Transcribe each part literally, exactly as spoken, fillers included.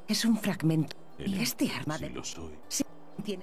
Es un fragmento. El- Y este arma sí de... lo soy. Sí, tiene...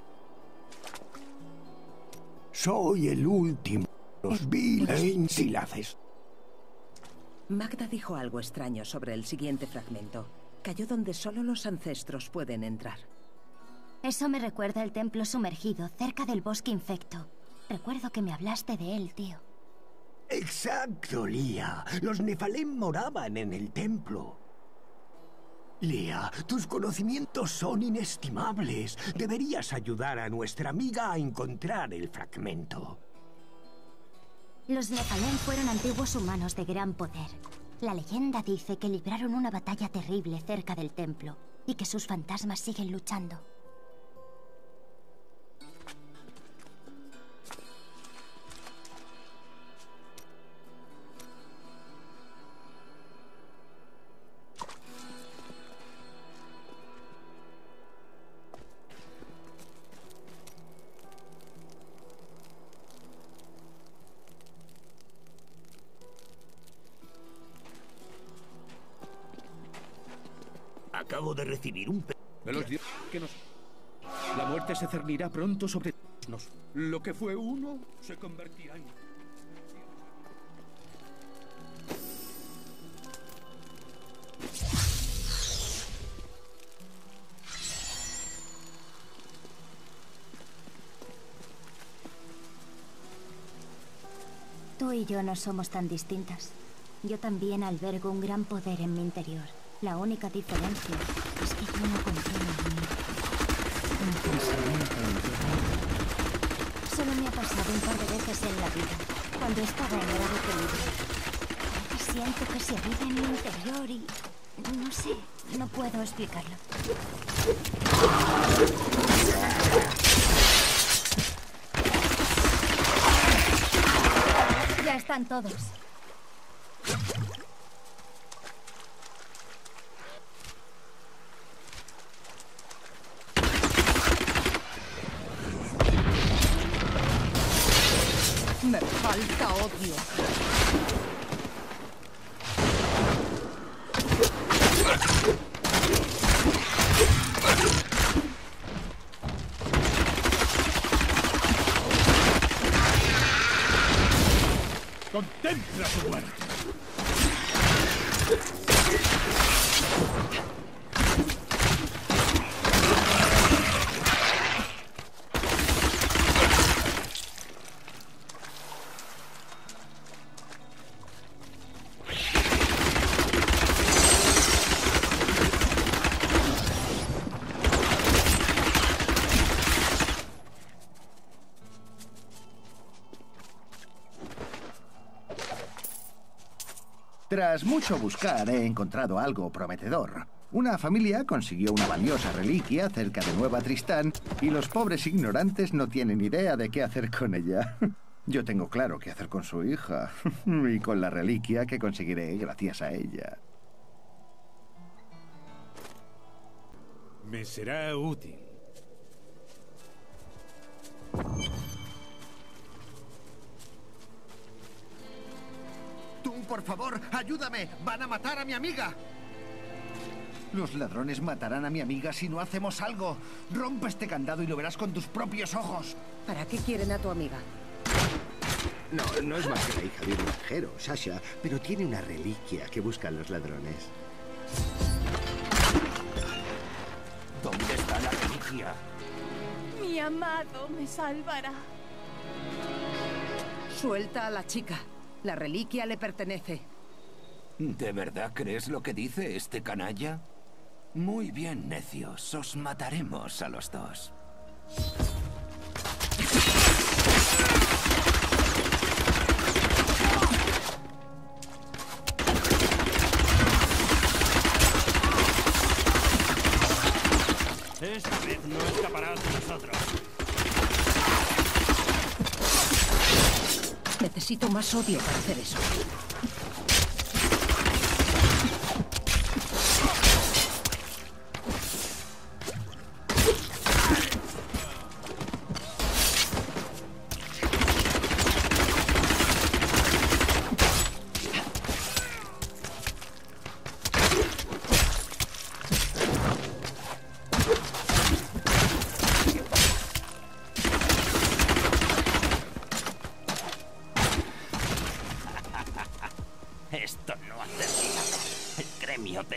Soy el último. Los viles si la haces. Magda dijo algo extraño sobre el siguiente fragmento. Cayó donde solo los ancestros pueden entrar. Eso me recuerda el templo sumergido, cerca del bosque infecto. Recuerdo que me hablaste de él, tío. Exacto, Lía. Los Nefalem moraban en el templo. Lía, tus conocimientos son inestimables. Deberías ayudar a nuestra amiga a encontrar el fragmento. Los Nephalem fueron antiguos humanos de gran poder. La leyenda dice que libraron una batalla terrible cerca del templo y que sus fantasmas siguen luchando. Acabo de recibir un... pe- De los dioses que nos... La muerte se cernirá pronto sobre nos. Lo que fue uno se convertirá en... Tú y yo no somos tan distintas. Yo también albergo un gran poder en mi interior. La única diferencia es que yo no controlo el mío. Un pensamiento en Solo me ha pasado un par de veces en la vida, cuando estaba en grave peligro. A veces siento que se aviva en mi interior y... no sé, no puedo explicarlo. Ya están todos. Me falta odio. ¡Contempla tu muerte! Tras mucho buscar, he encontrado algo prometedor. Una familia consiguió una valiosa reliquia cerca de Nueva Tristán y los pobres ignorantes no tienen idea de qué hacer con ella. Yo tengo claro qué hacer con su hija y con la reliquia que conseguiré gracias a ella. Me será útil. ¡Tú, por favor, ayúdame! ¡Van a matar a mi amiga! Los ladrones matarán a mi amiga si no hacemos algo. Rompe este candado y lo verás con tus propios ojos. ¿Para qué quieren a tu amiga? No, no es más que la hija de un granjero, Sasha, pero tiene una reliquia que buscan los ladrones. ¿Dónde está la reliquia? Mi amado me salvará. Suelta a la chica. La reliquia le pertenece. ¿De verdad crees lo que dice este canalla? Muy bien, necios. Os mataremos a los dos. Esta vez no escaparás de nosotros. Necesito más odio para hacer eso.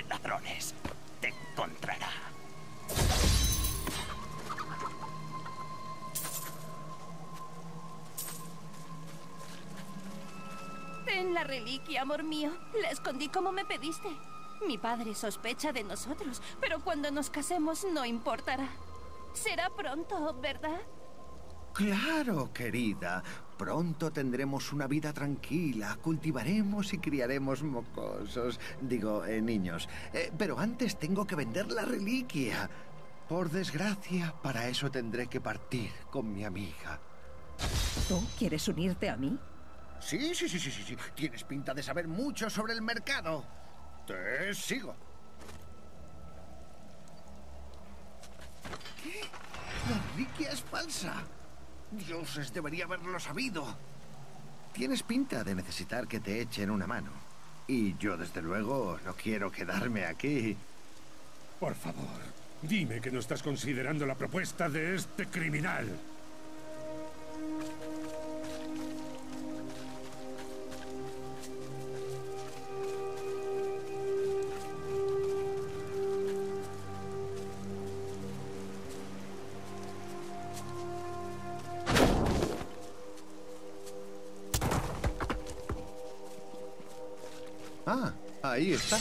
ladrones. Te encontrará. Ten la reliquia, amor mío. La escondí como me pediste. Mi padre sospecha de nosotros, pero cuando nos casemos no importará. Será pronto, ¿verdad? Claro, querida. Pronto tendremos una vida tranquila. Cultivaremos y criaremos mocosos. Digo, eh, niños. Eh, pero antes tengo que vender la reliquia. Por desgracia, para eso tendré que partir con mi amiga. ¿Tú quieres unirte a mí? Sí, sí, sí, sí, sí, sí. Tienes pinta de saber mucho sobre el mercado. Te sigo. ¿Qué? La reliquia es falsa. Dioses, debería haberlo sabido. Tienes pinta de necesitar que te echen una mano. Y yo, desde luego, no quiero quedarme aquí. Por favor, dime que no estás considerando la propuesta de este criminal. Ah, ahí está.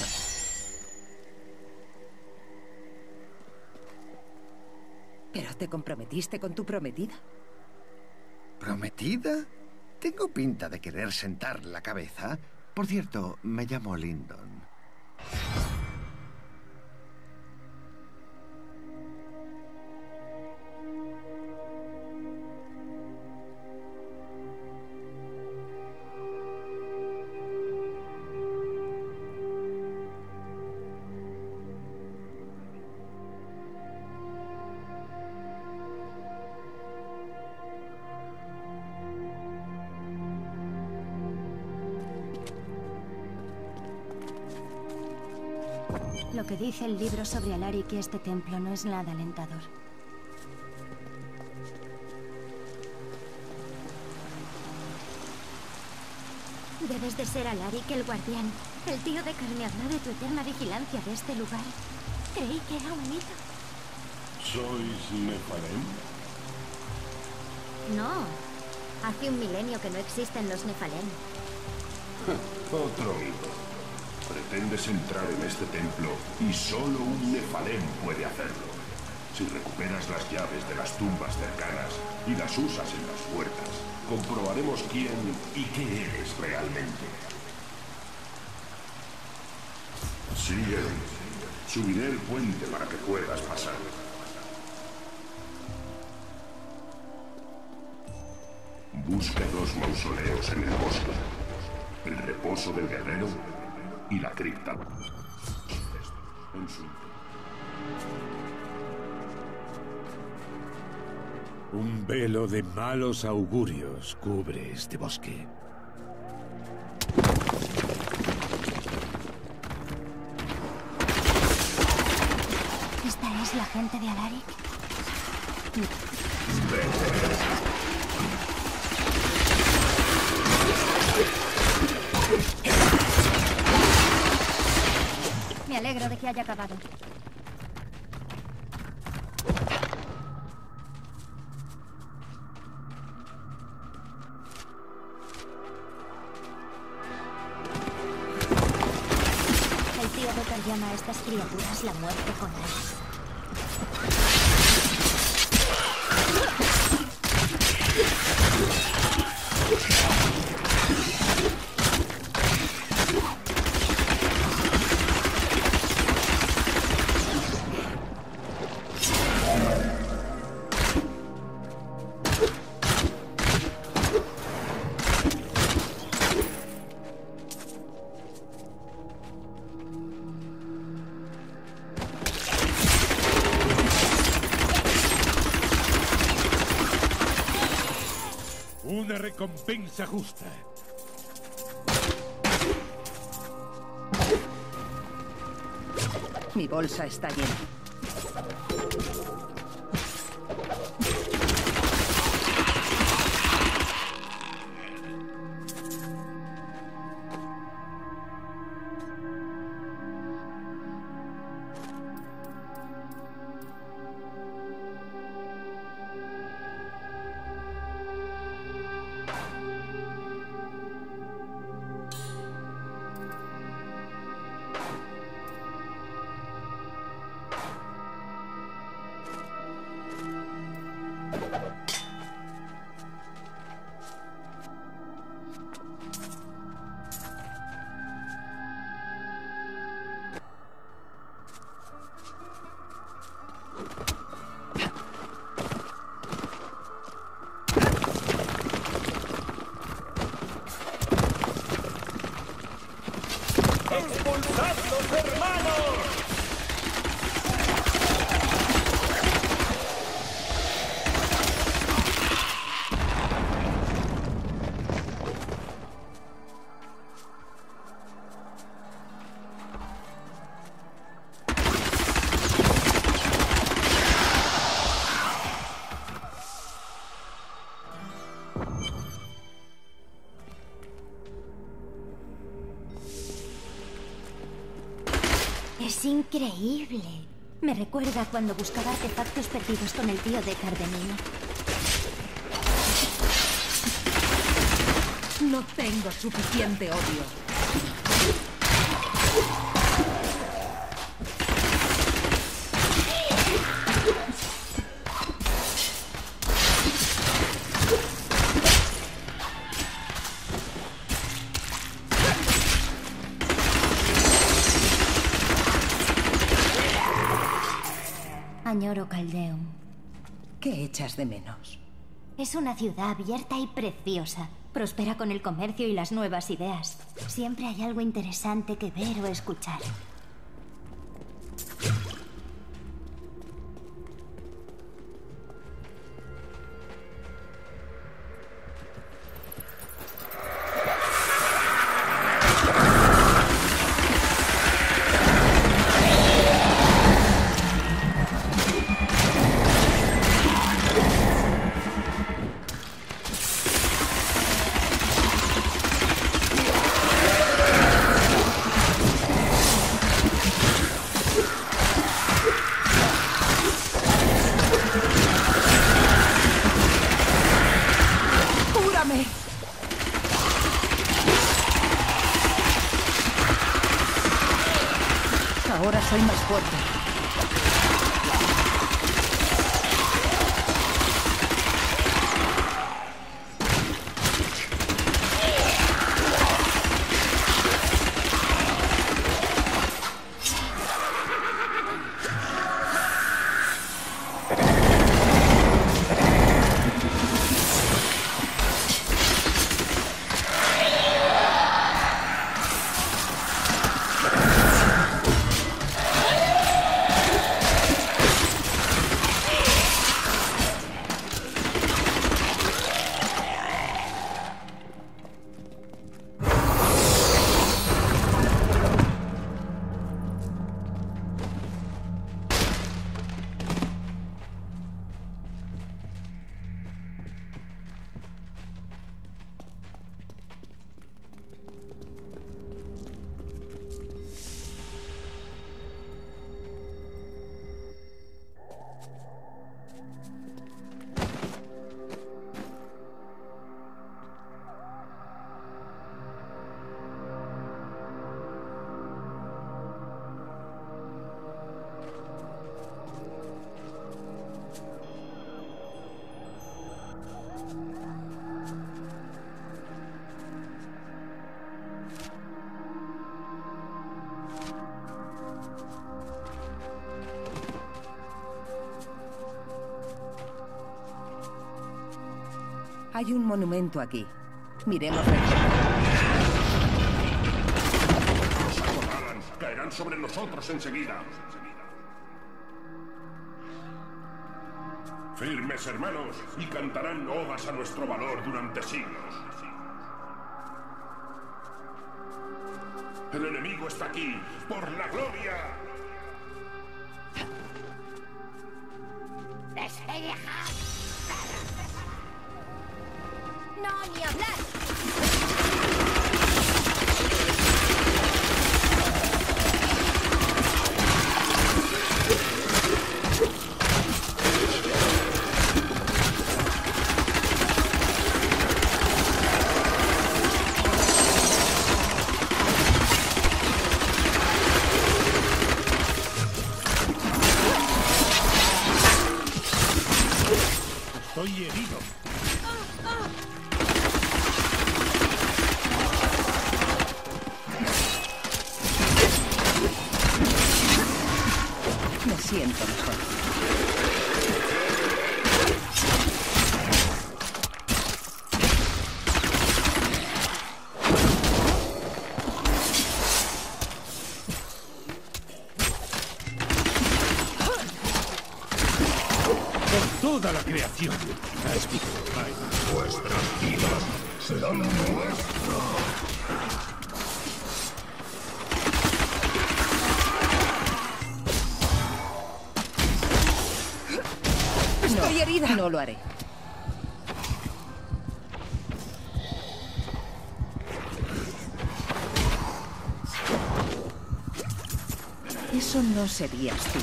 ¿Pero te comprometiste con tu prometida? ¿Prometida? Tengo pinta de querer sentar la cabeza. Por cierto, me llamo Lyndon. Lo que dice el libro sobre Alaric y este templo no es nada alentador. Debes de ser Alaric el guardián. El tío de carne habló de tu eterna vigilancia de este lugar. Creí que era un mito. ¿Sois Nephalem? No. Hace un milenio que no existen los Nephalem. Otro mito. Pretendes entrar en este templo y solo un Nephalem puede hacerlo. Si recuperas las llaves de las tumbas cercanas y las usas en las puertas, comprobaremos quién y qué eres realmente. Sígueme. Subiré el puente para que puedas pasar. Busca dos mausoleos en el bosque. El reposo del guerrero y la cripta. En su... Un velo de malos augurios cubre este bosque. ¿Esta es la gente de Alaric? Me alegro de que haya acabado. El tío Becker llama a estas criaturas la muerte con alas. Una recompensa justa. Mi bolsa está llena. ¡Expulsad los hermanos! Es increíble. Me recuerda cuando buscaba artefactos perdidos con el tío Deckard de niño. No tengo suficiente odio. Añoro Caldeum. ¿Qué echas de menos? Es una ciudad abierta y preciosa. Prospera con el comercio y las nuevas ideas. Siempre hay algo interesante que ver o escuchar. Ahora soy más fuerte. Hay un monumento aquí. Miremos. Los acorralan, caerán sobre nosotros enseguida. Firmes, hermanos, y cantarán odas a nuestro valor durante siglos. El enemigo está aquí, por la gloria. ¡Despellejad! ¡No, ni hablar! Estoy herido. Me siento mejor. toda la creación. Vuestras vidas serán nuestras. Estoy herida. No lo haré. Eso no serías tú.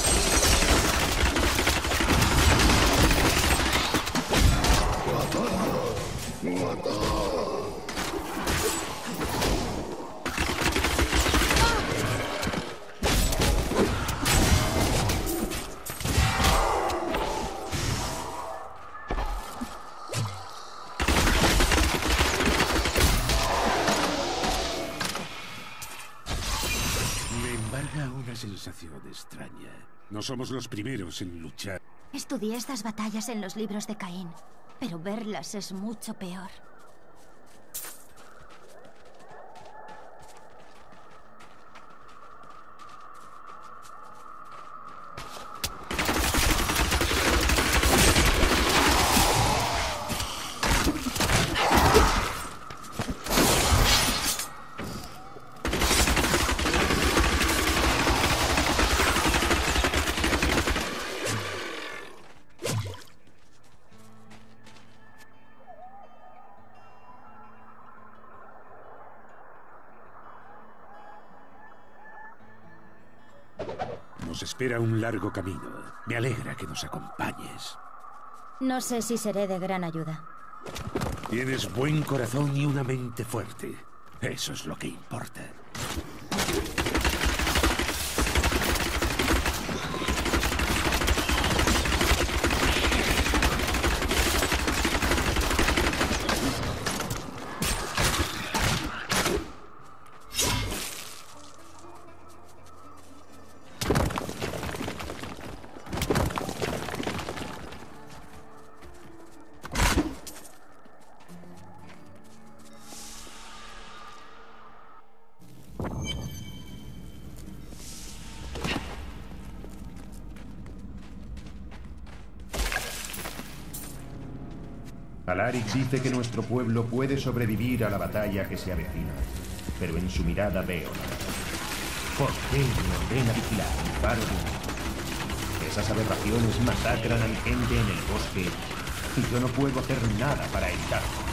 Me embarga una sensación extraña. No somos los primeros en luchar. Estudié estas batallas en los libros de Caín, pero verlas es mucho peor. Nos espera un largo camino. Me alegra que nos acompañes. No sé si seré de gran ayuda. Tienes buen corazón y una mente fuerte. Eso es lo que importa. Alaric dice que nuestro pueblo puede sobrevivir a la batalla que se avecina, pero en su mirada veo nada. ¿Por qué me ordena vigilar el faro de luz? Esas aberraciones masacran a mi gente en el bosque y yo no puedo hacer nada para evitarlo.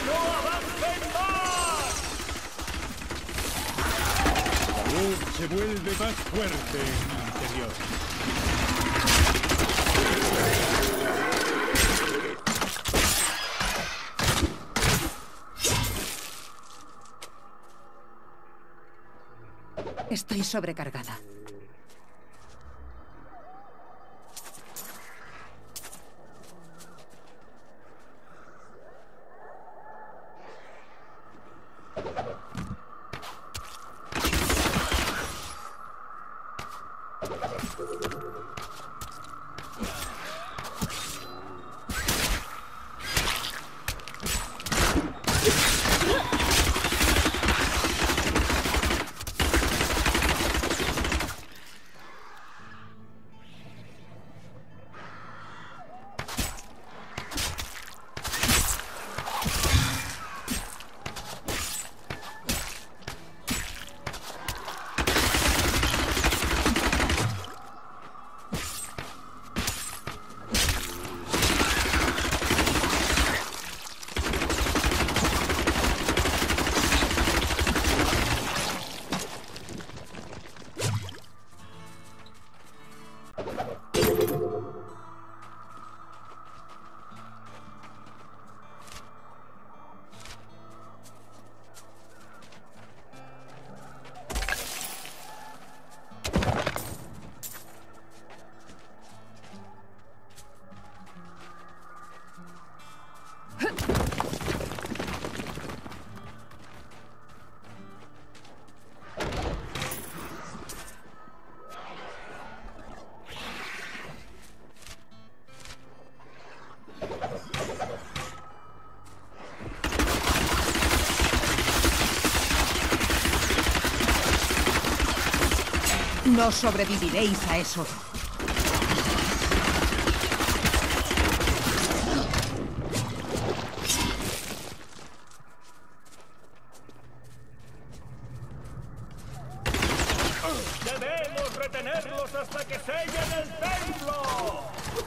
¡No avancen más! La luz se vuelve más fuerte en mi interior. Estoy sobrecargada. No sobreviviréis a eso. ¡Debemos retenerlos hasta que sellen el templo!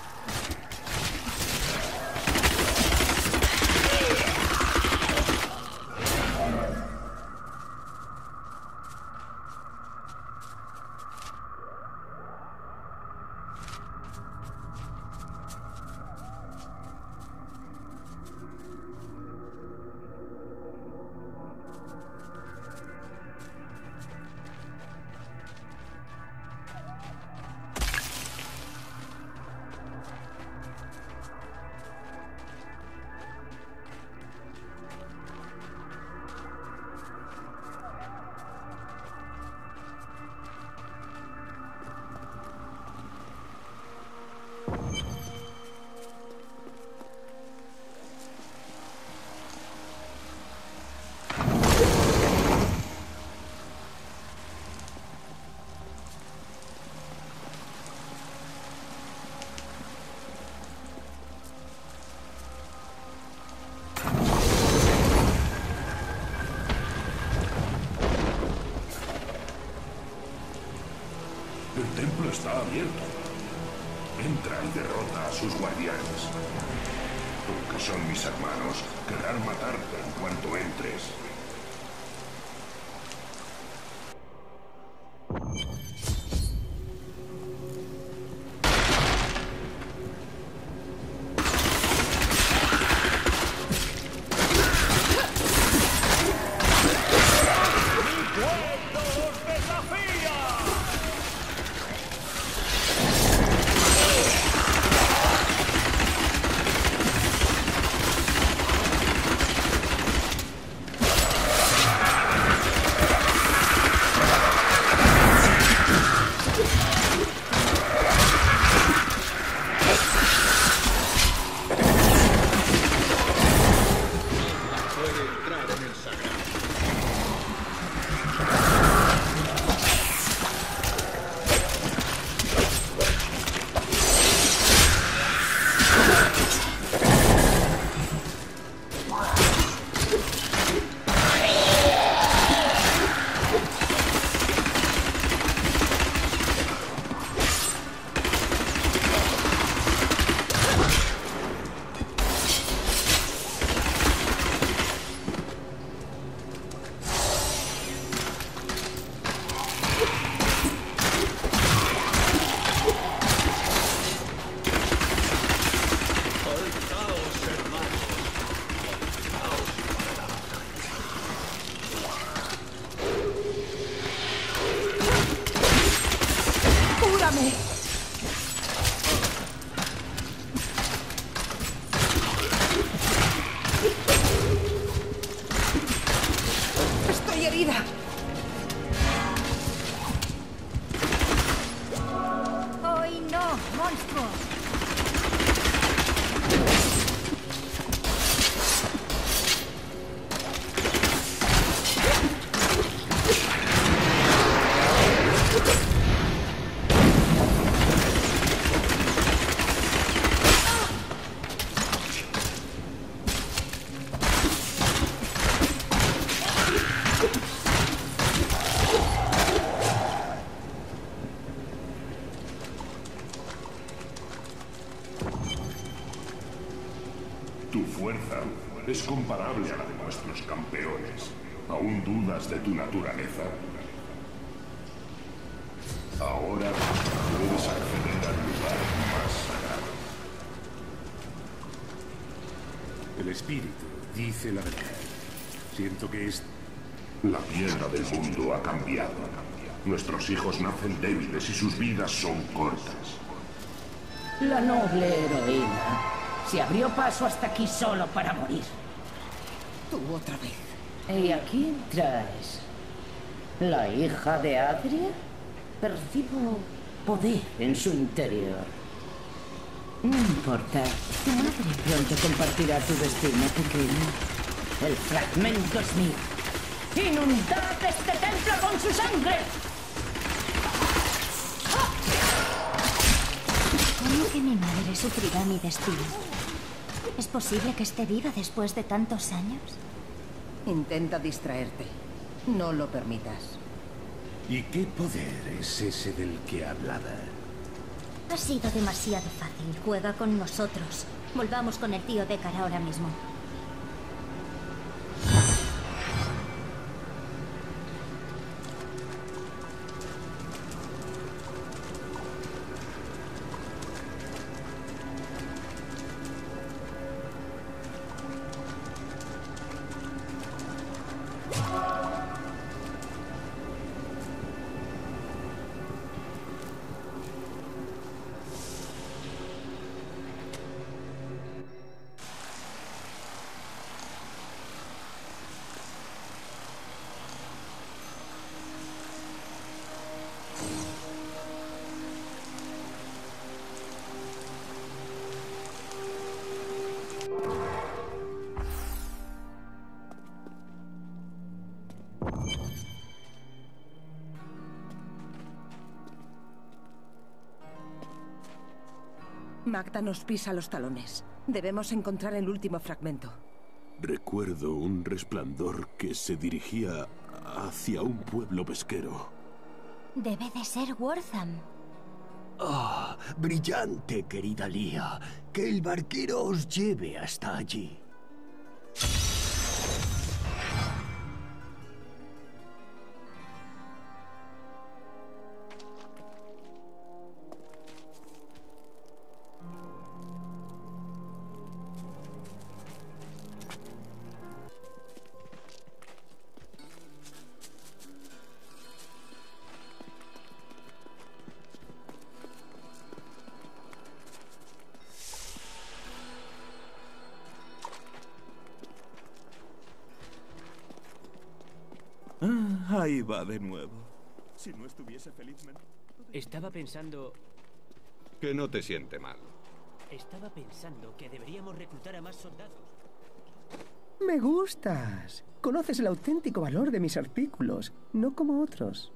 El templo está abierto. Entra y derrota a sus guardianes. Tú, que son mis hermanos, querrán matarte en cuanto entres. vida! ¡Hoy no, monstruo! Tu fuerza es comparable a la de nuestros campeones. ¿Aún dudas de tu naturaleza? Ahora puedes acceder al lugar más sagrado. El espíritu dice la verdad. Siento que es... La piedra del mundo ha cambiado. Nuestros hijos nacen débiles y sus vidas son cortas. La noble heroína se abrió paso hasta aquí solo para morir. Tú otra vez. ¿Y a quién traes? ¿La hija de Adria? Percibo poder en su interior. No importa. Tu madre pronto compartirá tu destino, pequeño. El fragmento es mío. ¡Inundad este templo con su sangre! ¿Cómo que mi madre sufrirá mi destino? ¿Es posible que esté viva después de tantos años? Intenta distraerte. No lo permitas. ¿Y qué poder es ese del que hablaba? Ha sido demasiado fácil. Juega con nosotros. Volvamos con el tío Deckard ahora mismo. Magda nos pisa los talones. Debemos encontrar el último fragmento. Recuerdo un resplandor que se dirigía hacia un pueblo pesquero. Debe de ser Wortham. Ah, brillante, querida Lía. Que el barquero os lleve hasta allí. Ah, ahí va de nuevo. Si no estuviese felizmente... Estaba pensando... Que no te siente mal. Estaba pensando que deberíamos reclutar a más soldados. Me gustas. Conoces el auténtico valor de mis artículos, no como otros.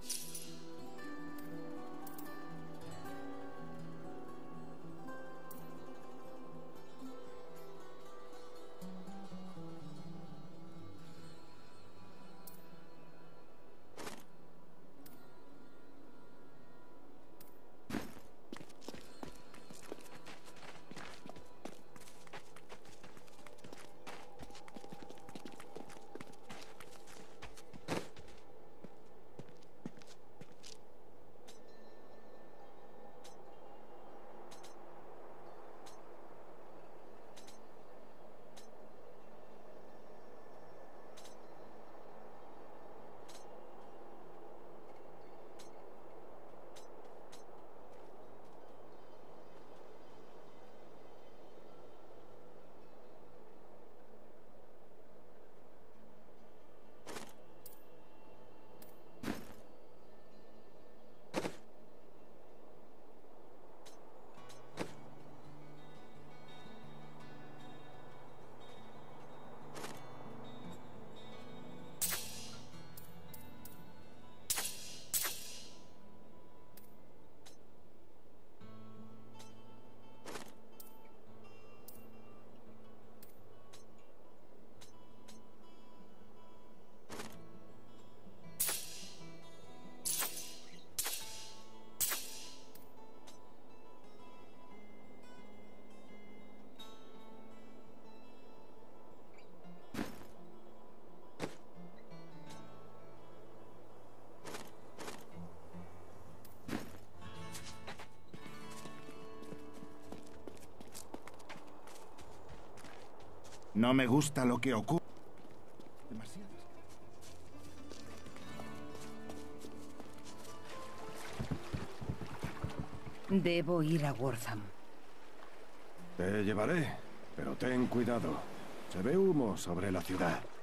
No me gusta lo que ocurre. Demasiadas. Debo ir a Wortham. Te llevaré, pero ten cuidado. Se ve humo sobre la ciudad.